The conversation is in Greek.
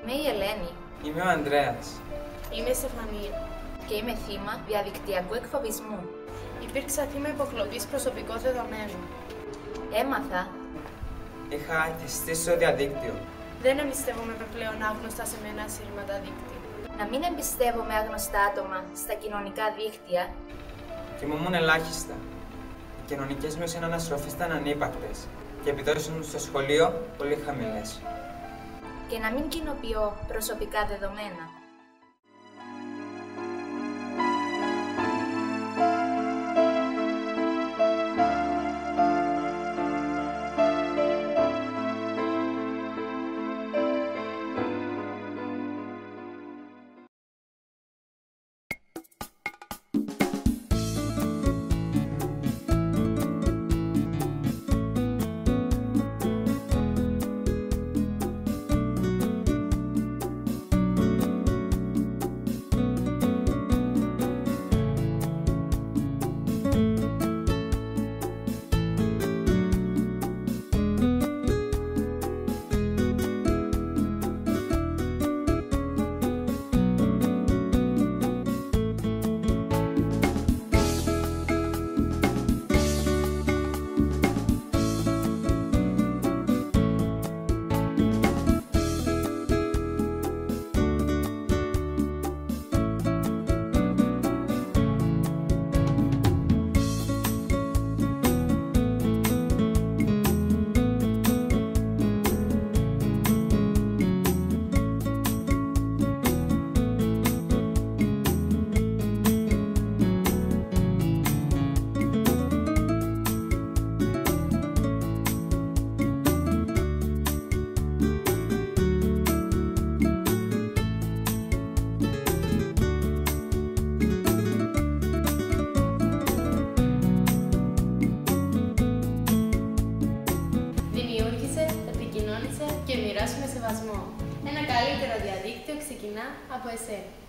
Είμαι η Ελένη. Είμαι ο Ανδρέας. Είμαι η Στεφανία. Και είμαι θύμα διαδικτυακού εκφοβισμού. Υπήρξα θύμα υποκλοπής προσωπικών δεδομένων. Έμαθα. Είχα εθιστεί στο διαδίκτυο. Δεν εμπιστεύομαι με πλέον άγνωστα σε μένα ασύρματα δίκτυα. Να μην εμπιστεύομαι άγνωστα άτομα στα κοινωνικά δίκτυα. Κοιμούμουν ελάχιστα. Οι κοινωνικές μου συναναστροφές ήταν ανύπαρκτες και οι επιδόσεις μου στο σχολείο πολύ χαμηλές. Και να μην κοινοποιώ προσωπικά δεδομένα. Και μοιράσου με σεβασμό. Ένα καλύτερο διαδίκτυο ξεκινά από εσένα.